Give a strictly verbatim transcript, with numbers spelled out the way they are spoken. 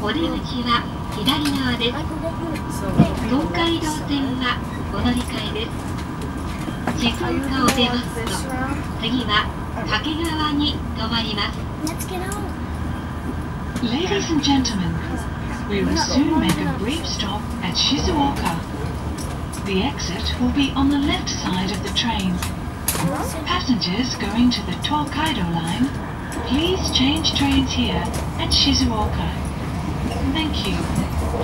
お出口は左側です。東海道線はお乗り換えです。静岡を出ますと、次は掛川に停まります。 Ladies and gentlemen, we will soon make a brief stop at Shizuoka. The exit will be on the left side of the train. Passengers going to the Tokaido line, please change trains here at Shizuoka. Thank you.